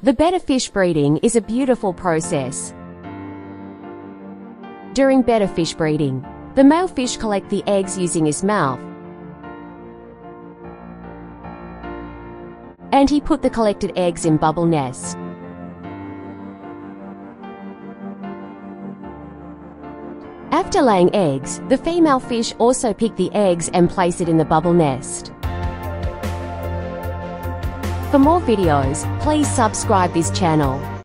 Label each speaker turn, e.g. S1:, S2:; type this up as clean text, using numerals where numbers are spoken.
S1: The betta fish breeding is a beautiful process. During betta fish breeding, the male fish collect the eggs using his mouth, and he put the collected eggs in bubble nest. After laying eggs, the female fish also pick the eggs and place it in the bubble nest. For more videos, please subscribe this channel.